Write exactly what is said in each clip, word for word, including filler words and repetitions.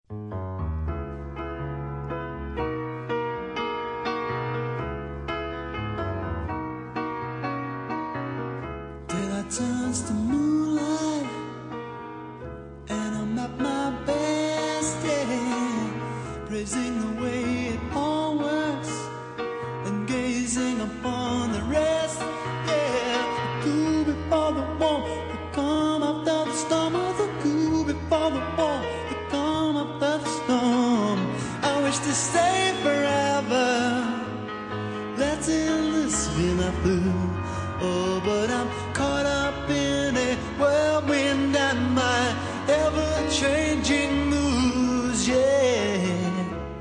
Daylight turns to moonlight, and I'm at my best, yeah, praising the way it all works and gazing upon the rest, yeah. The cool before the warm, the calm after the storm, oh, the cool before the warm, the calm after the storm. I wish to stay forever, letting this be my food. Oh, but I'm caught up in a whirlwind and my ever-changing moods, yeah.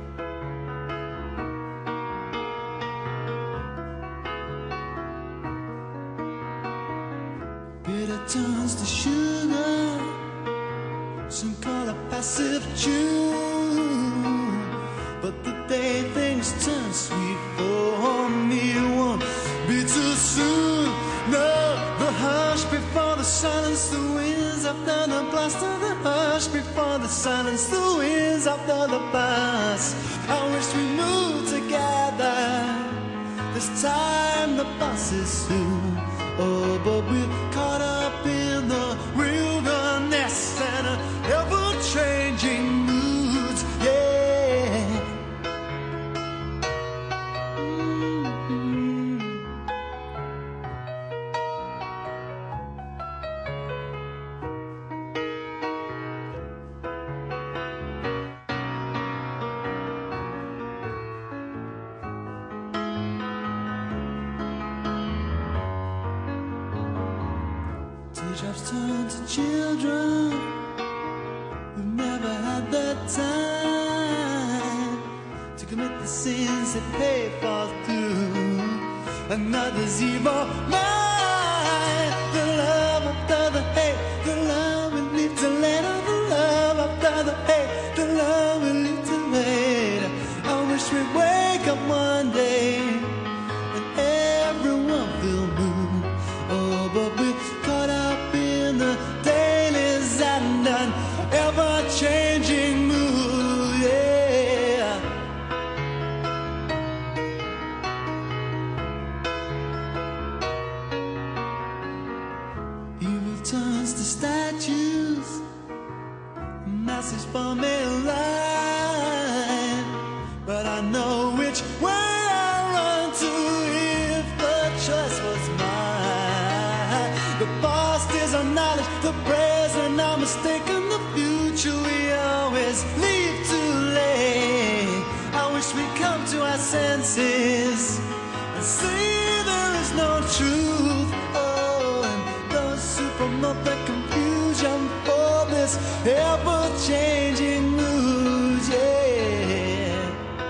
Bitter turns to sugar, some call it passive tune. But the day things turn sweet for me won't be too soon. No, the hush before the silence, the winds after the blast of the hush before the silence, the winds after the blast. I wish we moved together, this time the bus is soon. Oh, but we're caught up in the wilderness and ever-changing moods, yeah. Teardrops turn to children who've never had the time to commit the sins they pay for through another's evil mind. The love after the hate, the love will lead to later. The love after the hate, the love will lead to later. I wish we'd wake up one day and everyone feel blue. Oh, but we're caught up in the dailies and an ever-changing mood, yeah. Evil turns to statues, a message from a line, but I know which way I run to if the choice was mine. The past is our knowledge, the present our mistaken, the future we always leave too late. I wish we'd come to our senses and see there is no truth. Oh, and those who promote the confusion for this ever-changing moods, yeah.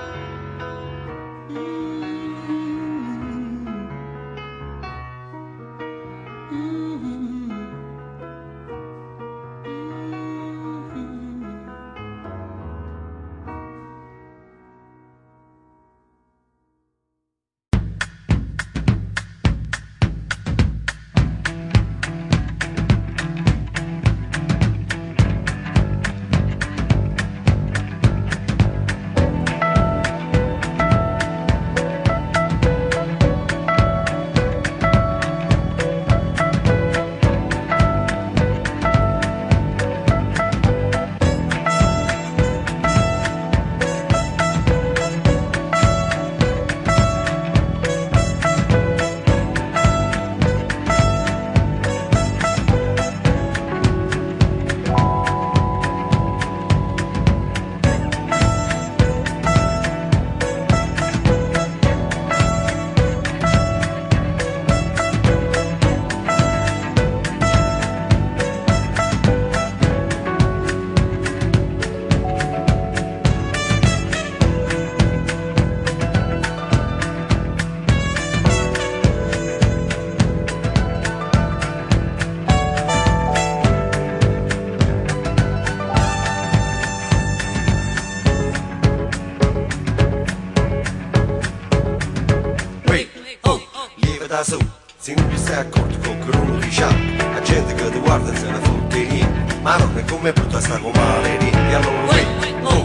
Da su, se non ti stai accorto con che uno diciamo, la gente che ti guarda se ne fotte niente, ma non è come brutta sta come male, e allora wait, oh,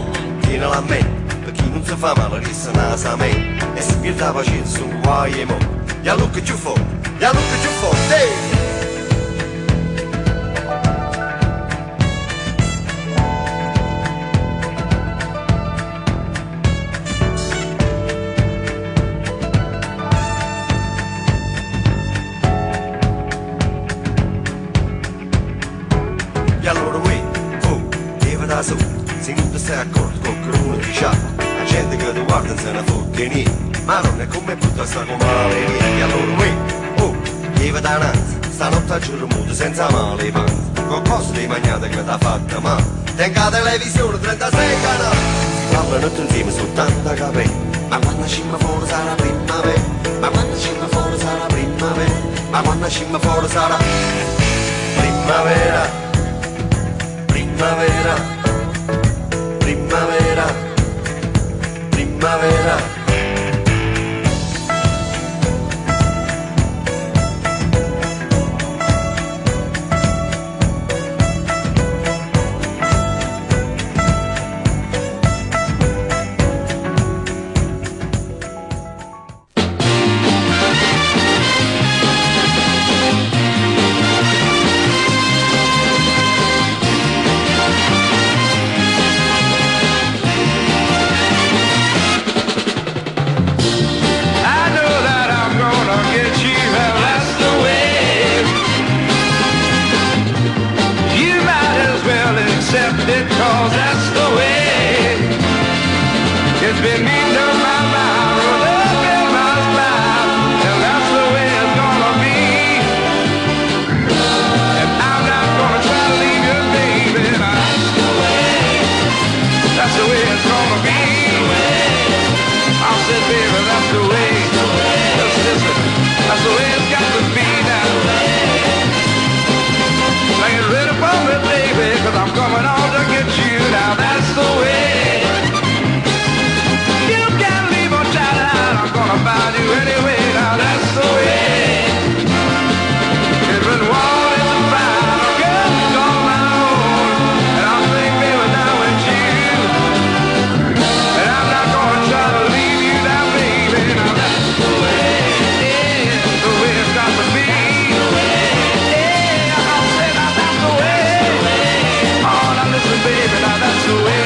fa male risonanza a me e si pierde la pazienza un guai mo ya look at you for ya look at you for hey. E allora uè, oh, che va da su, se non ti stai accorto con qualcuno ti c'ha, la gente che ti guarda se ne fotte niente, ma non è come tutta sta come la vedi. E allora uè, oh, che va da nanzi, stanotte a giorno muto senza male panzi, con cose di magnate che t'ha fatta male, tenga la televisione trentasei canali, si parlano tutti insieme su tanta capelli, ma quando scimma fuori sarà primavera, ma quando scimma fuori sarà primavera, ma quando scimma fuori sarà primavera. Primavera, primavera, primavera. Because that's the way it's been eating up my mind, rolled up in my spine, and that's the way it's gonna be. And I'm not gonna try to leave you, baby. That's the way, that's the way it's gonna be. I said, baby, that's the way. Just listen, that's the way it's got to be now. Like it's ready for me, baby, 'cause I'm coming on to get you. Now that's the way. You can't leave or shout out, I'm gonna find you anyway. Now that's the way. It's been wanting to find a girl on my own, and I'm thinking, baby, now with you. And I'm not gonna try to leave you now, baby. Now that's the way. Yeah, the way it's got to be. Yeah, I'm saying now that's the way. Oh, now listen, baby, now that's the way.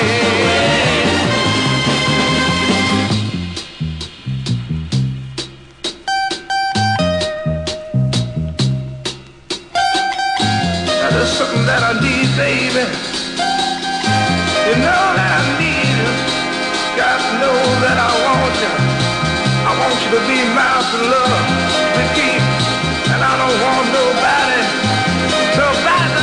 Now there's something that I need, baby. You know that I need you. Got to know that I want you. I want you to be mine for love, to keep. And I don't want nobody, nobody.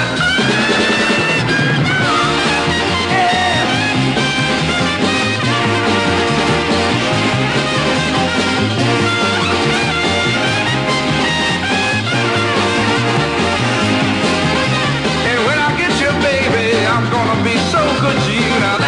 And when I get you, baby, I'm gonna be so good to you now.